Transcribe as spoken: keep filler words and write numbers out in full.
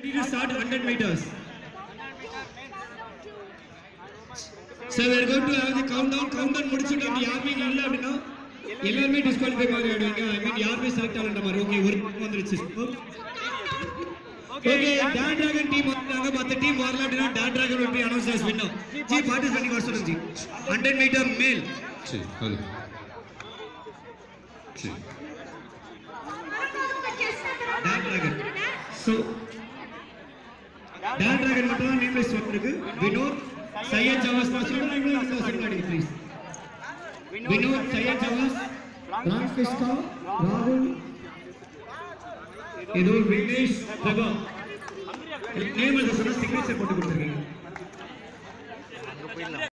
to start one hundred meters. So we are going to have the countdown. Countdown முடிச்சிட்டு அந்த யாருமே இல்ல அப்படினா எல்லாரும் டிஸ்குவாலிஃபை மாதிரி ஆடுவீங்க. I mean யாருமே செலக்ட் ஆகல நம்ம. ஓகே ஒரு வந்துருச்சு. Okay, Dan Dragon team வந்தாங்க. மத்த டீம் வரல அப்படினா Dan Dragon will be announced as winner. Ji participate பண்ணி வர சொல்லுங்க ji. one hundred meter male. சரி, ஹலோ. சரி. Dan Dragon. So Dan Dragon மட்டும் தான் நேம் லிஸ்ட் வந்திருக்கு. வினோத் Syed Javas சொல்லுங்க இவங்க சொல்லுங்க please. Vinod Syed Javas Francisco ராகுல் இது விக்னேஷ் பிரபா நேம் எழுத சொன்னா சிக்னேச்சர் போட்டு கொடுத்துருக்கீங்க.